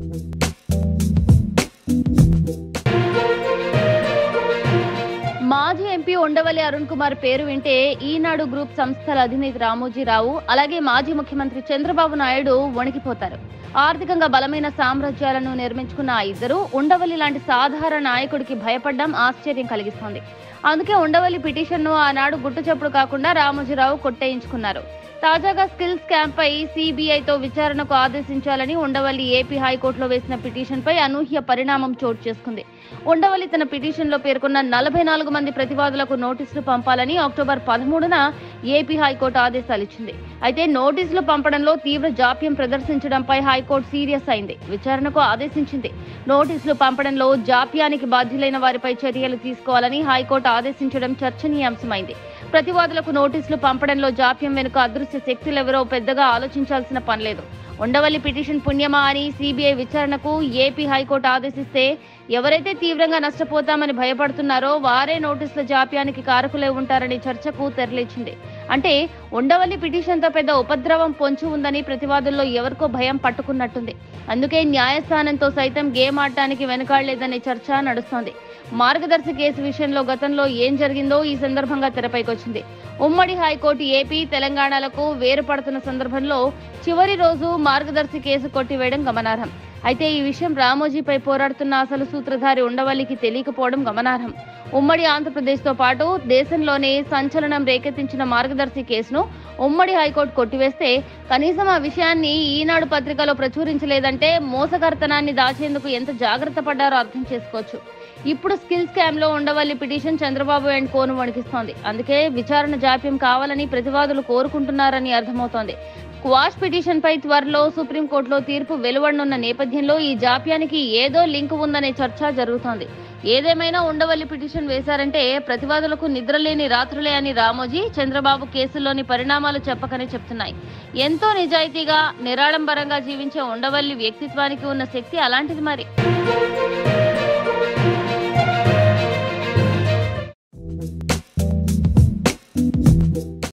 మాజీ ఎంపీ ఉండవల్లి అరుణ్ కుమార్ పేరు వింటే ఈనాడు గ్రూప్ సంస్థల అధినేత రామోజీ రావు, అలాగే మాజీ ముఖ్యమంత్రి చంద్రబాబు నాయుడు వణికిపోతారు. ఆర్థికంగా బలమైన సామ్రాజ్యాలను నిర్మించుకున్న ఆ ఇద్దరు ఉండవల్లి లాంటి సాధారణ నాయకుడికి భయపడడం ఆశ్చర్యం కలిగిస్తోంది. అందుకే ఉండవల్లి పిటిషన్ను ఆనాడు గుట్టుచప్పుడు కాకుండా రామోజీరావు కొట్టేయించుకున్నారు. తాజాగా స్కిల్స్ క్యాంప్ పై సిబిఐతో విచారణకు ఆదేశించాలని ఉండవల్లి ఏపీ హైకోర్టులో వేసిన పిటిషన్ పై అనూహ్య పరిణామం చోటు చేసుకుంది. ఉండవల్లి తన పిటిషన్ లో పేర్కొన్న 44 మంది ప్రతివాదులకు నోటీసులు పంపాలని అక్టోబర్ 13న ఏపీ హైకోర్టు ఆదేశాలు ఇచ్చింది. అయితే నోటీసులు పంపడంలో తీవ్ర జాప్యం ప్రదర్శించడంపై హైకోర్టు సీరియస్ అయింది, విచారణకు ఆదేశించింది. నోటీసులు పంపడంలో జాప్యానికి బాధ్యులైన వారిపై చర్యలు తీసుకోవాలని హైకోర్టు ఆదేశించడం చర్చనీయాంశమైంది. ప్రతివాదులకు నోటీసులు పంపడంలో జాప్యం వెనుక అదృశ్య శక్తులెవరో పెద్దగా ఆలోచించాల్సిన పనిలేదు. ఉండవల్లి పిటిషన్ పుణ్యమా అని సిబిఐ విచారణకు ఏపీ హైకోర్టు ఆదేశిస్తే ఎవరైతే తీవ్రంగా నష్టపోతామని భయపడుతున్నారో వారే నోటీసుల జాప్యానికి కారకులే ఉంటారని చర్చకు తెరలేచింది. అంటే ఉండవల్లి పిటిషన్తో పెద్ద ఉపద్రవం పొంచి ఉందని ప్రతివాదుల్లో ఎవరికో భయం పట్టుకున్నట్టుంది. అందుకే న్యాయస్థానంతో సైతం గేమ్ ఆడటానికి వెనుకాడలేదనే చర్చ నడుస్తోంది. మార్గదర్శి కేసు విషయంలో గతంలో ఏం జరిగిందో ఈ సందర్భంగా తెరపైకొచ్చింది. ఉమ్మడి హైకోర్టు ఏపీ, తెలంగాణలకు వేరుపడుతున్న సందర్భంలో చివరి రోజు మార్గదర్శి కేసు కొట్టివేయడం గమనార్హం. అయితే ఈ విషయం రామోజీపై పోరాడుతున్న అసలు సూత్రధారి ఉండవల్లికి తెలియకపోవడం గమనార్హం. ఉమ్మడి ఆంధ్రప్రదేశ్తో పాటు దేశంలోనే సంచలనం రేకెత్తించిన మార్గదర్శి కేసును ఉమ్మడి హైకోర్టు కొట్టివేస్తే కనీసం ఆ విషయాన్ని ఈనాడు పత్రికలో ప్రచురించలేదంటే మోసగర్తనాన్ని దాచేందుకు ఎంత జాగ్రత్త పడ్డారో అర్థం చేసుకోవచ్చు. ఇప్పుడు స్కిల్ స్కామ్ లో ఉండవల్లి పిటిషన్ చంద్రబాబు అండ్ కోను వణికిస్తోంది. అందుకే విచారణ జాప్యం కావాలని ప్రతివాదులు కోరుకుంటున్నారని అర్థమవుతోంది. క్వాష్ పిటిషన్ పై త్వరలో సుప్రీంకోర్టులో తీర్పు వెలువడనున్న నేపథ్యంలో ఈ జాప్యానికి ఏదో లింక్ ఉందనే చర్చ జరుగుతోంది. ఏదేమైనా ఉండవల్లి పిటిషన్ వేశారంటే ప్రతివాదులకు నిద్రలేని రాత్రులే అని రామోజీ, చంద్రబాబు కేసుల్లోని పరిణామాలు చెప్పకనే చెప్తున్నాయి. ఎంతో నిజాయితీగా, నిరాడంబరంగా జీవించే ఉండవల్లి వ్యక్తిత్వానికి ఉన్న శక్తి అలాంటిది మరి.